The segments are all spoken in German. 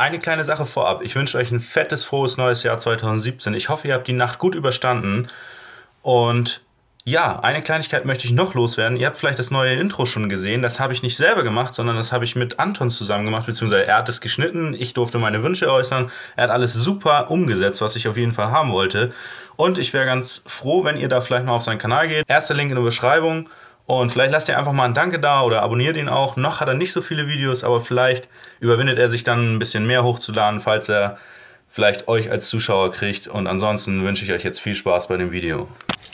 Eine kleine Sache vorab. Ich wünsche euch ein fettes, frohes neues Jahr 2017. Ich hoffe, ihr habt die Nacht gut überstanden. Und ja, eine Kleinigkeit möchte ich noch loswerden. Ihr habt vielleicht das neue Intro schon gesehen. Das habe ich nicht selber gemacht, sondern das habe ich mit Anton zusammen gemacht, beziehungsweise er hat es geschnitten. Ich durfte meine Wünsche äußern. Er hat alles super umgesetzt, was ich auf jeden Fall haben wollte. Und ich wäre ganz froh, wenn ihr da vielleicht mal auf seinen Kanal geht. Erster Link in der Beschreibung. Und vielleicht lasst ihr einfach mal ein Danke da oder abonniert ihn auch. Noch hat er nicht so viele Videos, aber vielleicht überwindet er sich dann ein bisschen mehr hochzuladen, falls er vielleicht euch als Zuschauer kriegt. Und ansonsten wünsche ich euch jetzt viel Spaß bei dem Video.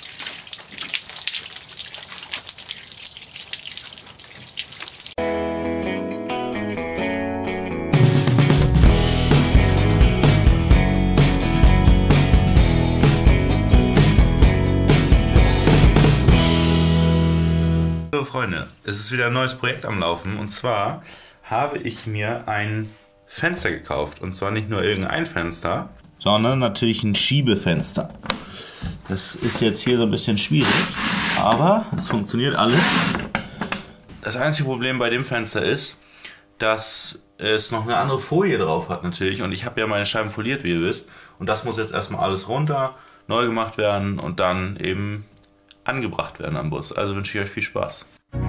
Hallo Freunde, es ist wieder ein neues Projekt am Laufen und zwar habe ich mir ein Fenster gekauft und zwar nicht nur irgendein Fenster, sondern natürlich ein Schiebefenster. Das ist jetzt hier so ein bisschen schwierig, aber es funktioniert alles. Das einzige Problem bei dem Fenster ist, dass es noch eine andere Folie drauf hat natürlich und ich habe ja meine Scheiben foliert, wie ihr wisst, und das muss jetzt erstmal alles runter, neu gemacht werden und dann eben angebracht werden am Bus. Also wünsche ich euch viel Spaß.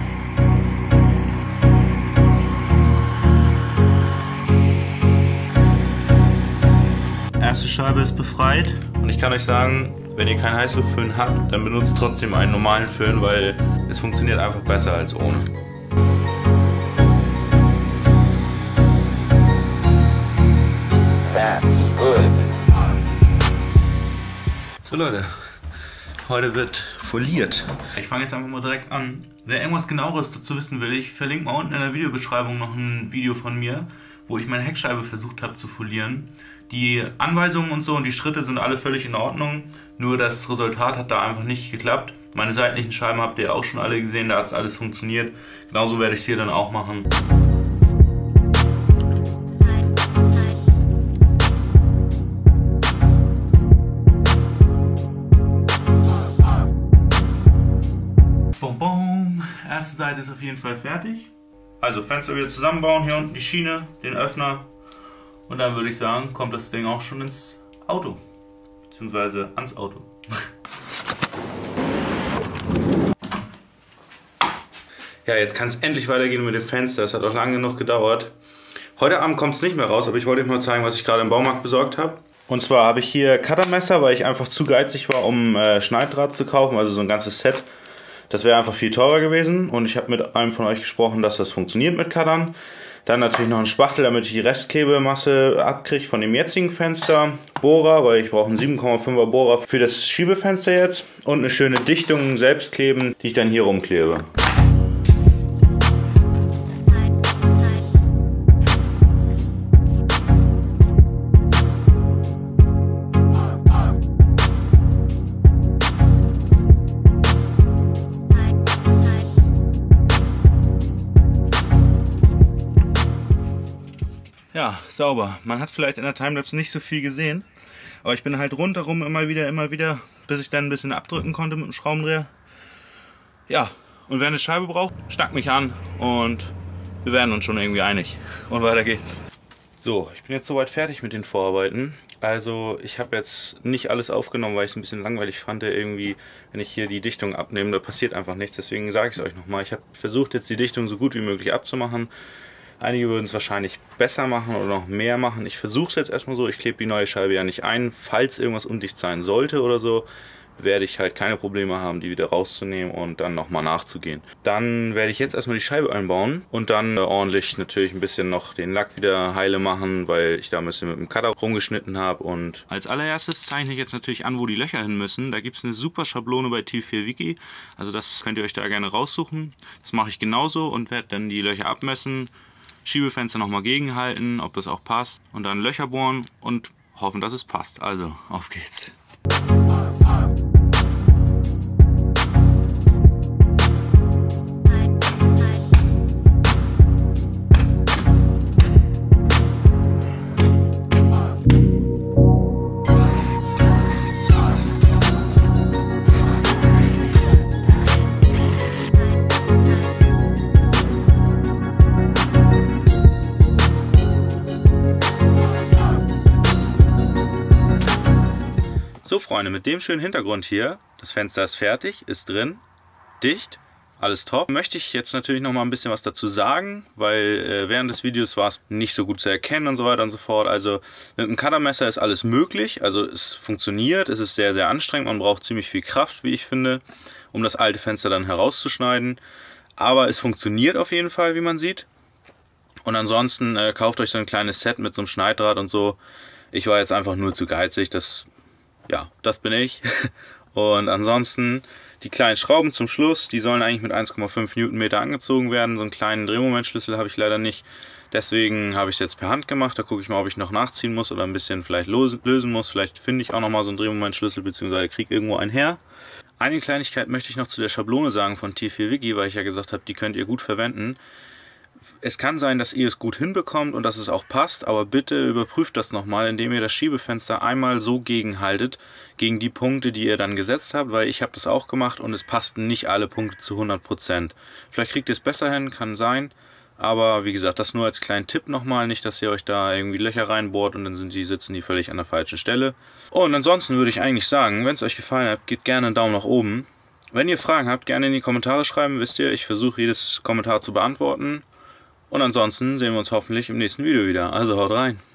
Erste Scheibe ist befreit und ich kann euch sagen, wenn ihr keinen Heißluftföhn habt, dann benutzt trotzdem einen normalen Föhn, weil es funktioniert einfach besser als ohne. So Leute, heute wird foliert. Ich fange jetzt einfach mal direkt an. Wer irgendwas genaueres dazu wissen will, ich verlinke mal unten in der Videobeschreibung noch ein Video von mir, wo ich meine Heckscheibe versucht habe zu folieren. Die Anweisungen und so und die Schritte sind alle völlig in Ordnung, nur das Resultat hat da einfach nicht geklappt. Meine seitlichen Scheiben habt ihr auch schon alle gesehen, da hat es alles funktioniert. Genauso werde ich es hier dann auch machen. Erste Seite ist auf jeden Fall fertig. Also Fenster wieder zusammenbauen, hier unten die Schiene, den Öffner und dann würde ich sagen, kommt das Ding auch schon ins Auto, beziehungsweise ans Auto. Ja, jetzt kann es endlich weitergehen mit dem Fenster, es hat auch lange genug gedauert. Heute Abend kommt es nicht mehr raus, aber ich wollte euch mal zeigen, was ich gerade im Baumarkt besorgt habe. Und zwar habe ich hier Cuttermesser, weil ich einfach zu geizig war, um Schneiddraht zu kaufen, also so ein ganzes Set. Das wäre einfach viel teurer gewesen und ich habe mit einem von euch gesprochen, dass das funktioniert mit Cuttern. Dann natürlich noch ein Spachtel, damit ich die Restklebemasse abkriege von dem jetzigen Fenster. Bohrer, weil ich brauche einen 7,5er Bohrer für das Schiebefenster jetzt. Und eine schöne Dichtung selbst kleben, die ich dann hier rumklebe. Ja, sauber. Man hat vielleicht in der Timelapse nicht so viel gesehen, aber ich bin halt rundherum immer wieder, bis ich dann ein bisschen abdrücken konnte mit dem Schraubendreher. Ja, und wer eine Scheibe braucht, schnackt mich an und wir werden uns schon irgendwie einig. Und weiter geht's. So, ich bin jetzt soweit fertig mit den Vorarbeiten. Also ich habe jetzt nicht alles aufgenommen, weil ich es ein bisschen langweilig fand, irgendwie, wenn ich hier die Dichtung abnehme, da passiert einfach nichts. Deswegen sage ich es euch nochmal. Ich habe versucht, jetzt die Dichtung so gut wie möglich abzumachen. Einige würden es wahrscheinlich besser machen oder noch mehr machen. Ich versuche es jetzt erstmal so. Ich klebe die neue Scheibe ja nicht ein. Falls irgendwas undicht sein sollte oder so, werde ich halt keine Probleme haben, die wieder rauszunehmen und dann nochmal nachzugehen. Dann werde ich jetzt erstmal die Scheibe einbauen und dann ordentlich natürlich ein bisschen noch den Lack wieder heile machen, weil ich da ein bisschen mit dem Cutter rumgeschnitten habe. Und als allererstes zeichne ich jetzt natürlich an, wo die Löcher hin müssen. Da gibt es eine super Schablone bei T4Wiki. Also das könnt ihr euch da gerne raussuchen. Das mache ich genauso und werde dann die Löcher abmessen. Schiebefenster nochmal gegenhalten, ob das auch passt und dann Löcher bohren und hoffen, dass es passt. Also, auf geht's. So Freunde, mit dem schönen Hintergrund hier, das Fenster ist fertig, ist drin, dicht, alles top. Möchte ich jetzt natürlich noch mal ein bisschen was dazu sagen, weil während des Videos war es nicht so gut zu erkennen und so weiter und so fort. Also mit dem Cuttermesser ist alles möglich, also es funktioniert, es ist sehr, sehr anstrengend, man braucht ziemlich viel Kraft, wie ich finde, um das alte Fenster dann herauszuschneiden. Aber es funktioniert auf jeden Fall, wie man sieht. Und ansonsten kauft euch so ein kleines Set mit so einem Schneiddraht und so. Ich war jetzt einfach nur zu geizig, das bin ich. Und ansonsten die kleinen Schrauben zum Schluss, die sollen eigentlich mit 1,5 Newtonmeter angezogen werden. So einen kleinen Drehmomentschlüssel habe ich leider nicht. Deswegen habe ich es jetzt per Hand gemacht. Da gucke ich mal, ob ich noch nachziehen muss oder ein bisschen vielleicht lösen muss. Vielleicht finde ich auch noch mal so einen Drehmomentschlüssel bzw. kriege irgendwo einen her. Eine Kleinigkeit möchte ich noch zu der Schablone sagen von T4Wiki, weil ich ja gesagt habe, die könnt ihr gut verwenden. Es kann sein, dass ihr es gut hinbekommt und dass es auch passt, aber bitte überprüft das nochmal, indem ihr das Schiebefenster einmal so gegenhaltet, gegen die Punkte, die ihr dann gesetzt habt, weil ich habe das auch gemacht und es passten nicht alle Punkte zu 100%. Vielleicht kriegt ihr es besser hin, kann sein, aber wie gesagt, das nur als kleinen Tipp nochmal, nicht, dass ihr euch da irgendwie Löcher reinbohrt und dann sitzen die völlig an der falschen Stelle. Und ansonsten würde ich eigentlich sagen, wenn es euch gefallen hat, gebt gerne einen Daumen nach oben. Wenn ihr Fragen habt, gerne in die Kommentare schreiben, wisst ihr, ich versuche jedes Kommentar zu beantworten. Und ansonsten sehen wir uns hoffentlich im nächsten Video wieder. Also haut rein!